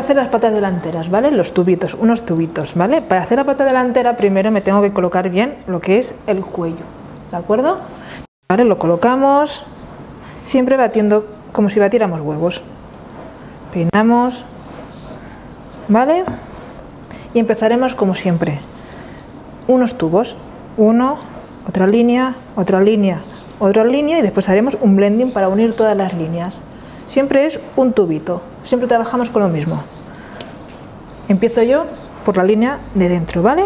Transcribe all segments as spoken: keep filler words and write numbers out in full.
hacer las patas delanteras, ¿vale? Los tubitos, unos tubitos, ¿vale? Para hacer la pata delantera primero me tengo que colocar bien lo que es el cuello, ¿de acuerdo? Vale, lo colocamos, siempre batiendo como si batiéramos huevos. Peinamos, ¿vale? Y empezaremos como siempre. Unos tubos, uno, otra línea, otra línea, otra línea y después haremos un blending para unir todas las líneas. Siempre es un tubito, siempre trabajamos con lo mismo. Empiezo yo por la línea de dentro, ¿vale?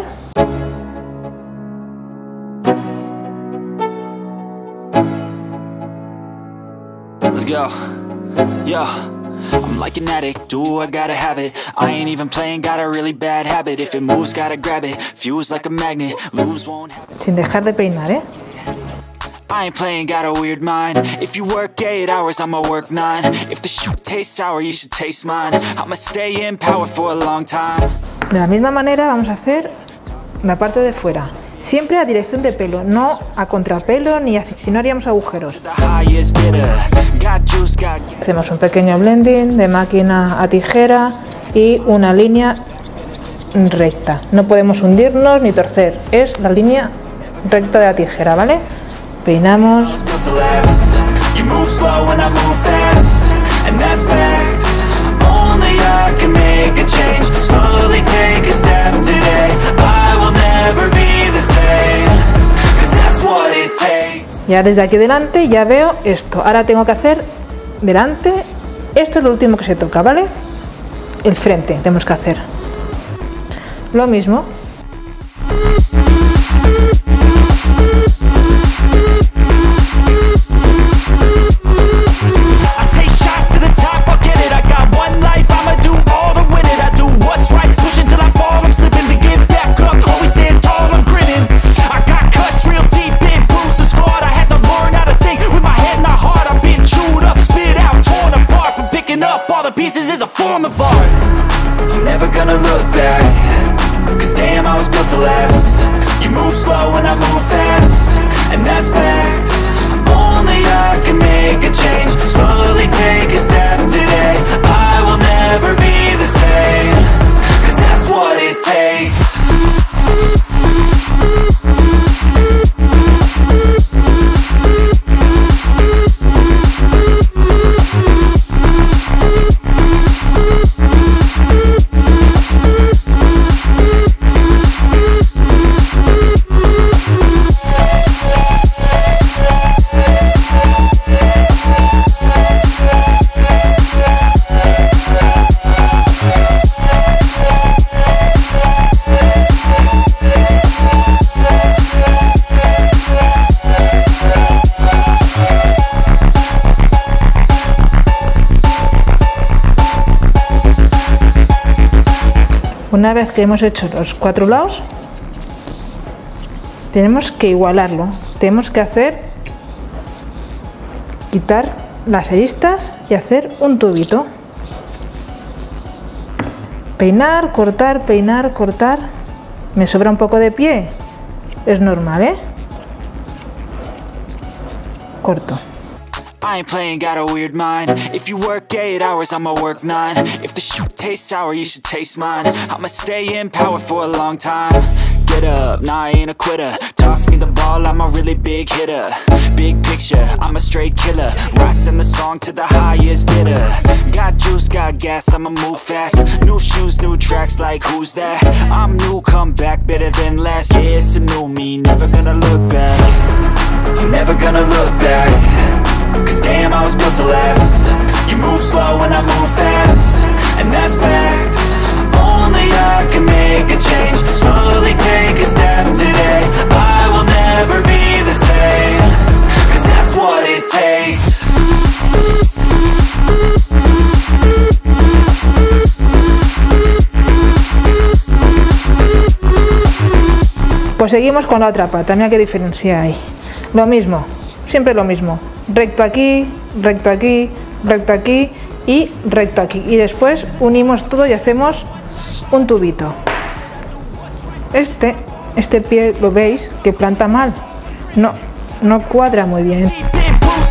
Let's go. Yo. I'm like an addict, do I gotta have it. I ain't even playing, got a really bad habit. If it moves, gotta grab it. Fuse like a magnet, lose won't happen. Sin dejar de peinar, ¿eh? I ain't playing, got a weird mind. If you work eight hours, I'ma work nine. If the shoot tastes sour, you should taste mine. I'ma stay in power for a long time. De la misma manera vamos a hacer la parte de fuera. Siempre a dirección de pelo, no a contrapelo ni a, si no haríamos agujeros. Hacemos un pequeño blending de máquina a tijera y una línea recta. No podemos hundirnos ni torcer, es la línea recta de la tijera, ¿vale? Peinamos. Ya desde aquí delante ya veo esto. Ahora tengo que hacer delante. Esto es lo último que se toca, ¿vale? El frente tenemos que hacer. Lo mismo. Pieces is a form of art. I'm never gonna look back, cause damn I was built to last. You move slow and I move fast, and that's facts. Only I can make a change, slowly take a step today. I will never be the same, cause that's what it takes. Una vez que hemos hecho los cuatro lados, tenemos que igualarlo. Tenemos que hacer, quitar las aristas y hacer un tubito. Peinar, cortar, peinar, cortar. Me sobra un poco de pie. Es normal, ¿eh? Corto. I ain't playing, got a weird mind. If you work eight hours, I'ma work nine. If the shoot tastes sour, you should taste mine. I'ma stay in power for a long time. Get up, nah, I ain't a quitter. Toss me the ball, I'm a really big hitter. Big picture, I'm a straight killer. Rising the song to the highest bidder. Got juice, got gas, I'ma move fast. New shoes, new tracks, like who's that? I'm new, come back, better than last. Yeah, it's a new me, never gonna look back. I'm never gonna look back, cause damn I was built to last. You move slow and I move fast, and that's facts. Only I can make a change, slowly take a step today. I will never be the same, cause that's what it takes. Pues seguimos con la otra pata, mira qué diferencia hay. Lo mismo, siempre lo mismo. Recto aquí, recto aquí, recto aquí y recto aquí. Y después unimos todo y hacemos un tubito. Este, este pie lo veis que planta mal. No, no cuadra muy bien.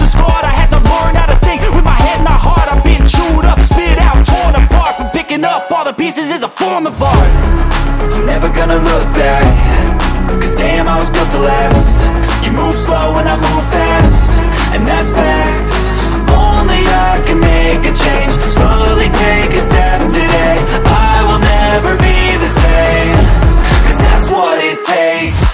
With my head and my heart, I've been chewed up, spit out, torn apart from picking up pieces is a form of art. I'm never gonna look back, cause damn, I was built to last. You move slow and I move fast, and that's facts. Only I can make a change, slowly take a step today. I will never be the same, cause that's what it takes.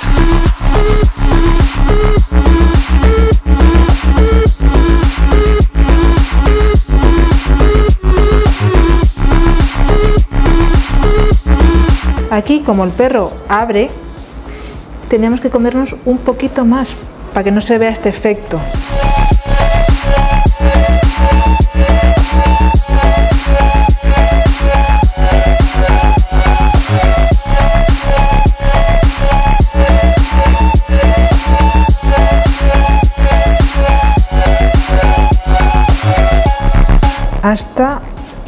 Aquí, como el perro abre, tenemos que comernos un poquito más para que no se vea este efecto. Hasta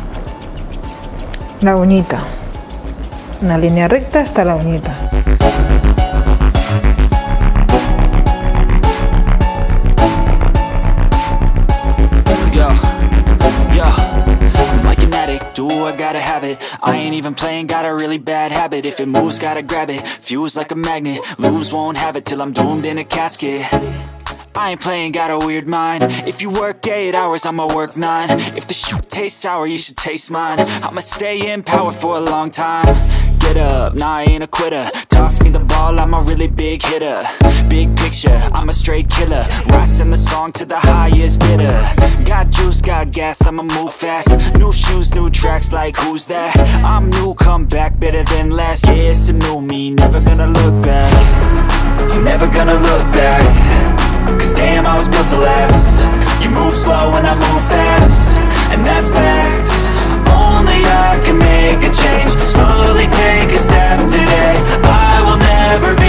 la uñita, una línea recta hasta la uñita. Let's go. Yo, I'm like an addict, do I gotta have it. I ain't even playing, got a really bad habit. If it moves, gotta grab it, fuse like a magnet. Lose, won't have it till I'm doomed in a casket. I ain't playing, got a weird mind. If you work eight hours, I'ma work nine. If the shoot tastes sour, you should taste mine. I'ma stay in power for a long time. Get up, nah, I ain't a quitter. Toss me the ball, I'm a really big hitter. Big picture, I'm a straight killer. Rising the song to the highest bidder. Got juice, got gas, I'ma move fast. New shoes, new tracks, like who's that? I'm new, come back, better than last. Yeah, it's a new me, never gonna look back. I'm never gonna look back, cause damn, I was built to last. You move slow and I move fast, and that's facts. Only I can make a change, slowly take a step today. I will never